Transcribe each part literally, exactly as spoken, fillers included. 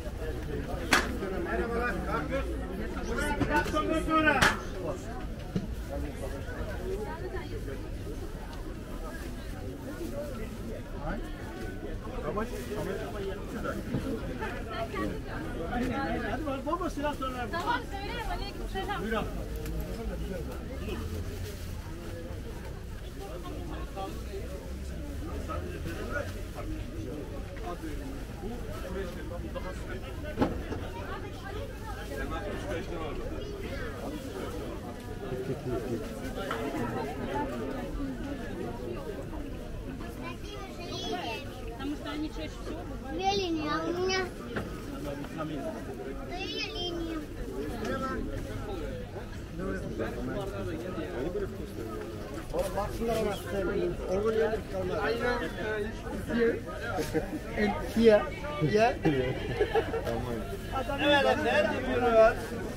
Merhabalar. Buraya biraz sonra sonra. Tamam. Hadi var baba silah sonra. Tamam söylerim. Aleykümselam. Buyur abi. Потому что они чаще всего бывают. Две линии, а у меня две линии. Baksınlar ama orgun yedik kalmaz. Aynen. En kia. Ya. Evet, ne diyorlar?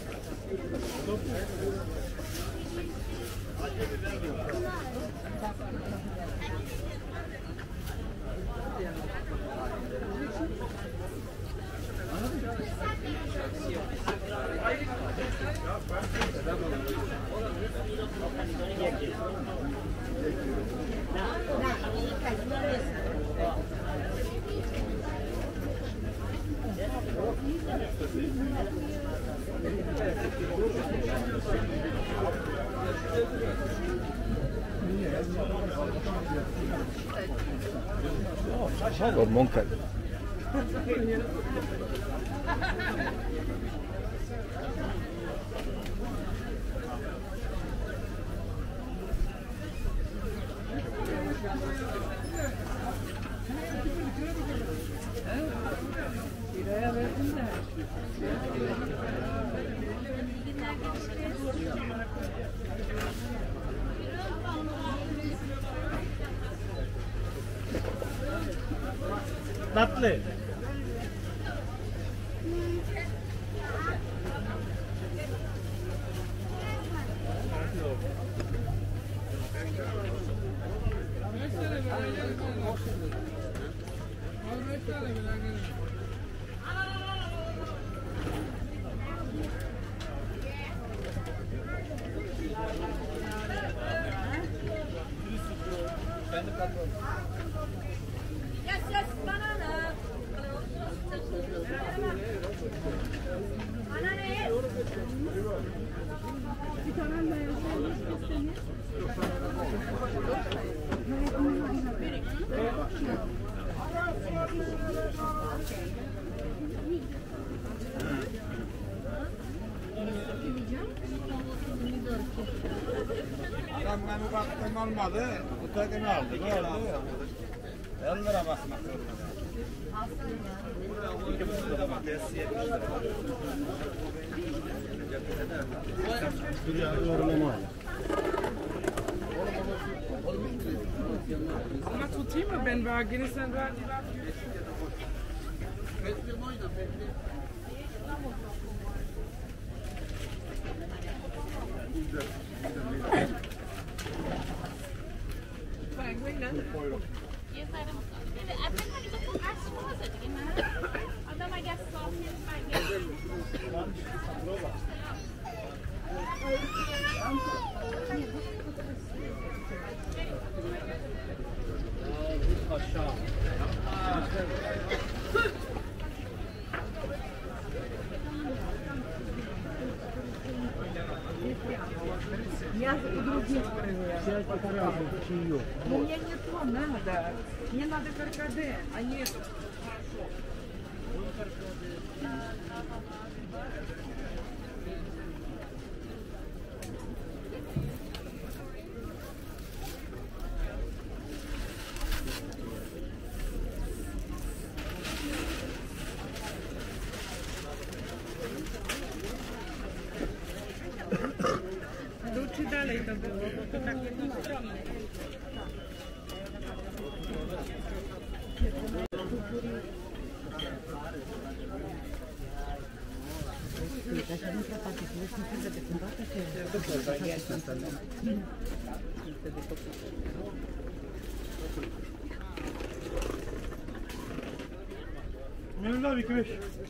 Oh, monca. Tatlı. Yes, yes, banana. Banana yes. Bir tane de yazayım. Adam beni baktım olmadı. Ötekini aldı. Ne oldu? elli lira basmak. İki buçuk lira bak. Bir de yorulama var. Ama tutayım mı ben vergini sen ver. Adam, I guess salt is fine. Я у других проверяю. Но мне не то надо. Мне надо каркаде, а не это. Лучше далее это было, вот так не стрёмно. No, Sen de al iki beş.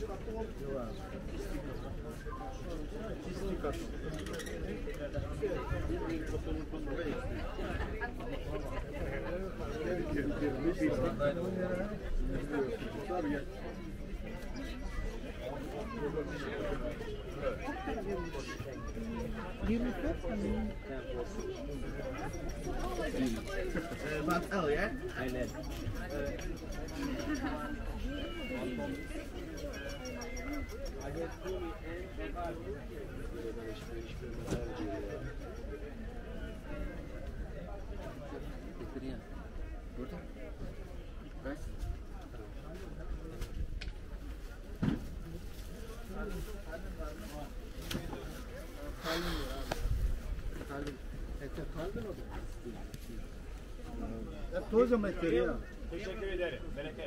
Wat L, ja? Aynen. Burada. Bak. Hep toz emetleri ya. Teşekkür ederim. Bereket.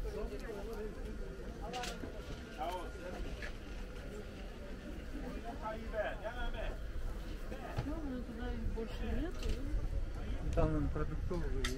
Sağ ol. Там продуктовые.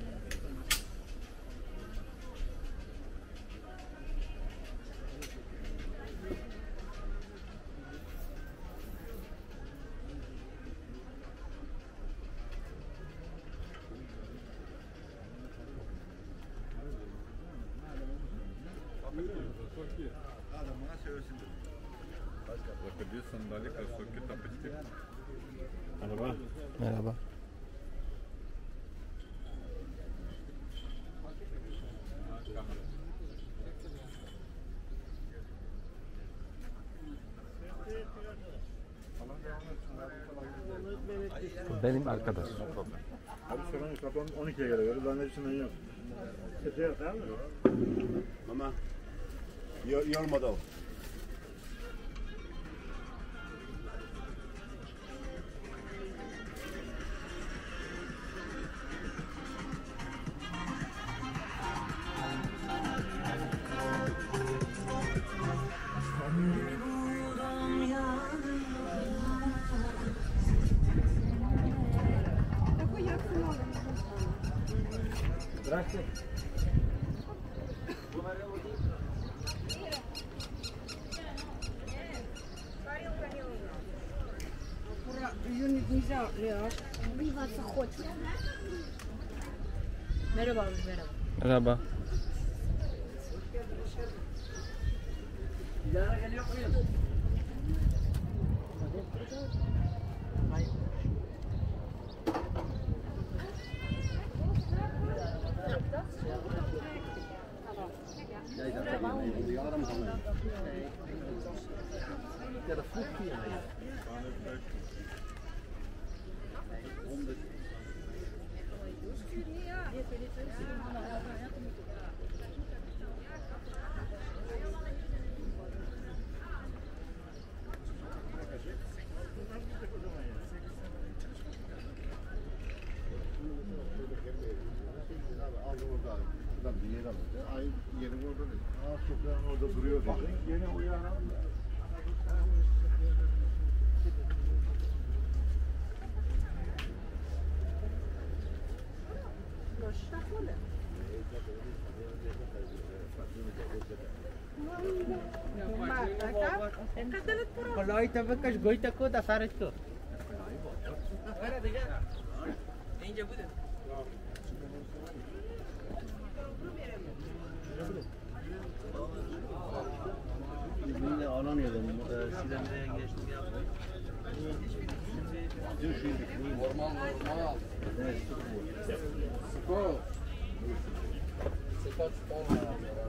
Заходи, сандали, кроссовки, тапочки. Merhaba. Merhaba. Benim arkadaş. Abi sorun yok. Kapı on ikiye göre verir. Ben hepsinden yok. Sesi yok değil mi? Ama yormadı o. Ее нельзя, Леа. Убиваться хочет. Merhaba abi, merhaba. Merhaba. Ja, dat vroeg hier. Şuradan bir yere alın. Ay yerim orada değil. Aa sokağın orada duruyor. Bak yeni uyanan. Kalau kita bekas goita ko da saret ko. Yine alamıyordum. Silemeye geçtim yaptım. Normal normal. Evet. Skor. Skor spor.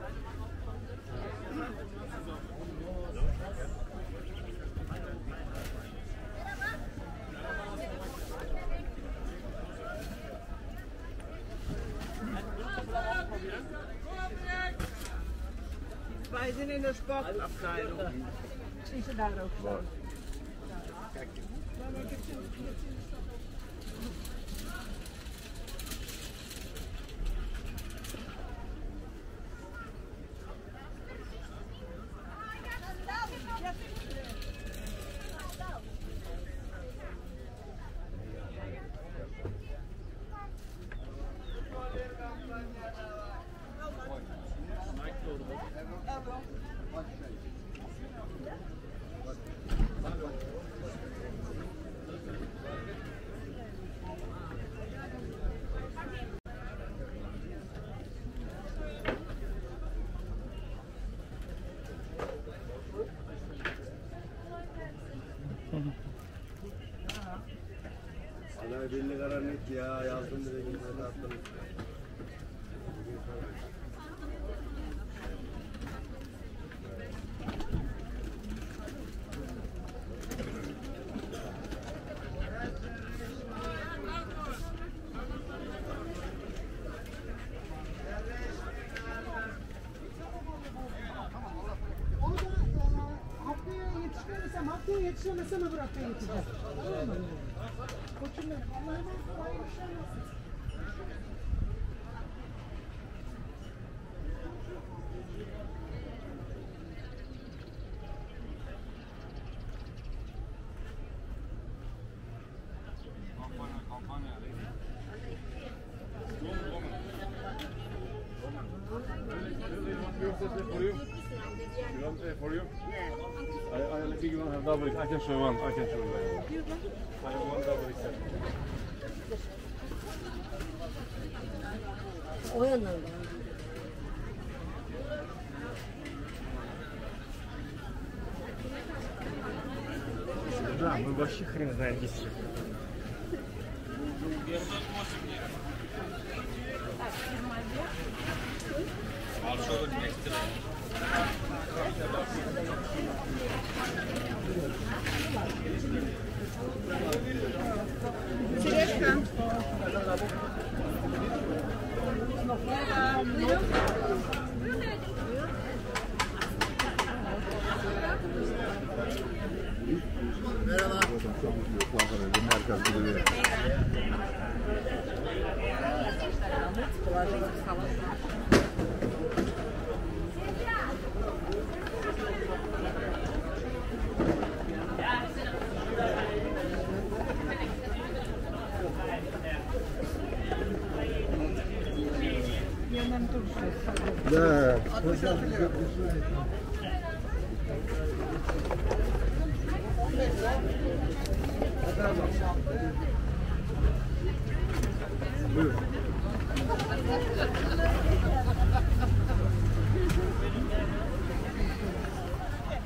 Wij zijn in de sportabteilung. Zie ze daar ook zo. Kijk. belli karar net ya. Yazdım bile kimse attım. Haftaya yetişmemesem, haftaya yetişemesem öbür haftaya yetişeceğim. Tamam mı? Koçum benim. Allah'a emanet ol. Hayırlı işler olsun. For you? I, I think you don't have double. I can show one. I can show you. I have one double X L. O yanında. Да, мы вообще хрен знает где сейчас. Сережка. Merhaba. Merkez gibi. Положить в салат. Я нам тоже что-то. Да.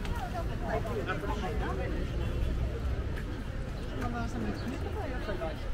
Она сама не